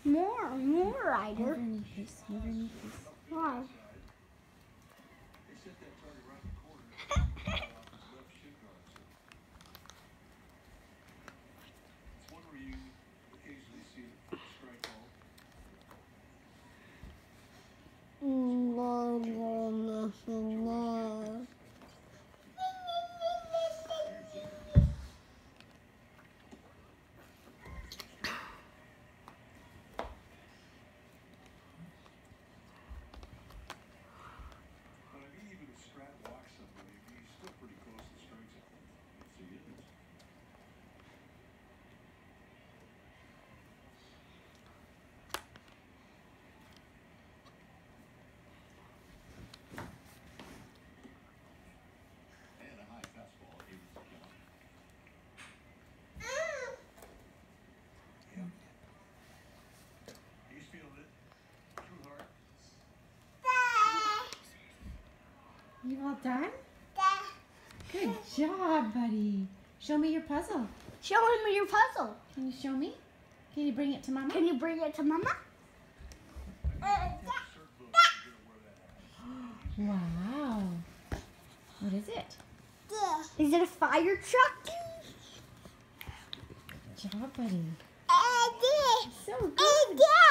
More, Ryder. Underneath this. Why? You all done? Good job, buddy. Show me your puzzle. Show me your puzzle. Can you show me? Can you bring it to Mama? Can you bring it to Mama? Wow. What is it? Is it a fire truck? Good job, buddy. So good.